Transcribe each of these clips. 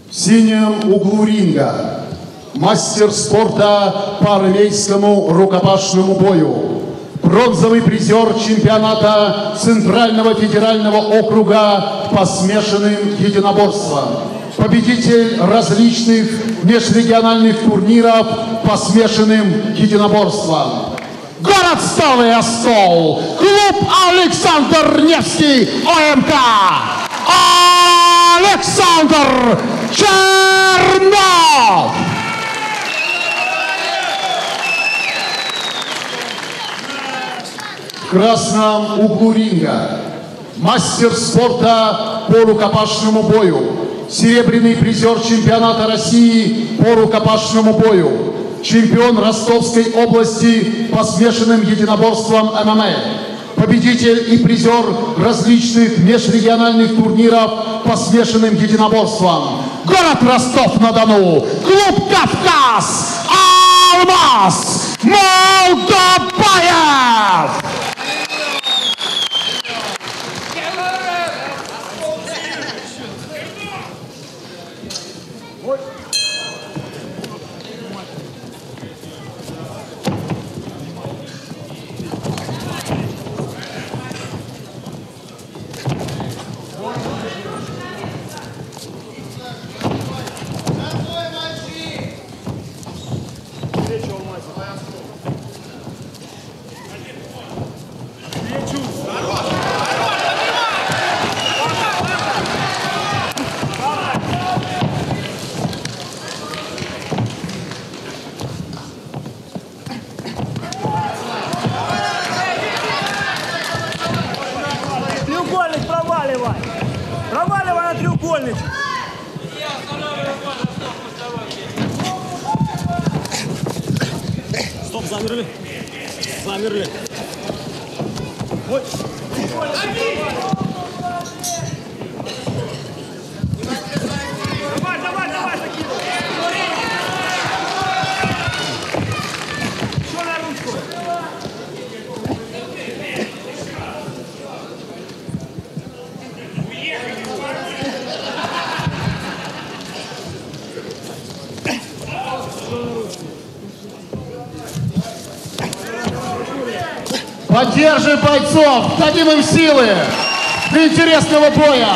В синем углу ринга мастер спорта по армейскому рукопашному бою, бронзовый призер чемпионата Центрального федерального округа по смешанным единоборствам, победитель различных межрегиональных турниров по смешанным единоборствам. Город Старый Оскол, клуб Александр Невский, ОМК, Александр Чернов! В красном углу ринга мастер спорта по рукопашному бою, серебряный призер чемпионата России по рукопашному бою, чемпион Ростовской области по смешанным единоборствам ММА, победитель и призер различных межрегиональных турниров по смешанным единоборствам. Город Ростов-на-Дону, клуб «Кавказ», Алмаз Молдобаев! Проваливай на треугольник! Стоп, замерли! Замерли! Ой. Давай, давай, давай, закидывай! Еще на ручку! Поддержим бойцов, дадим им силы для интересного боя.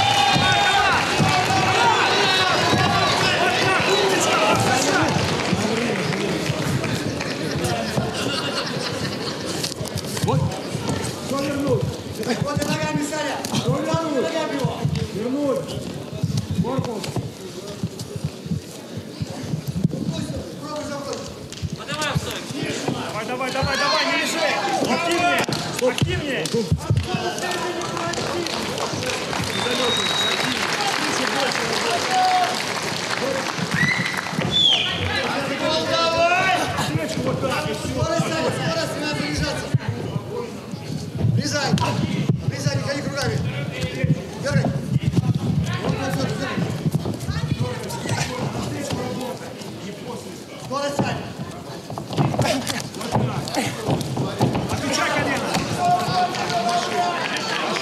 Давай, давай, давай, не лежи! Активнее! Активнее! Давай! Стрелочку вот так, и все. Скорость, надо приближаться. Влезай! Влезай, не ходи кругами. Держи! Скорость, Сань! Отключай колено!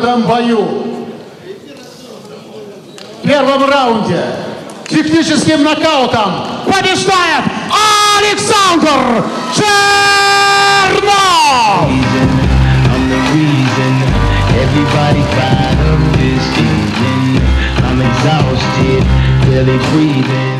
этом бою. В первом раунде техническим нокаутом побеждает Александр Чернов! I'm the reason everybody fired up this evening. I'm exhausted, barely breathing.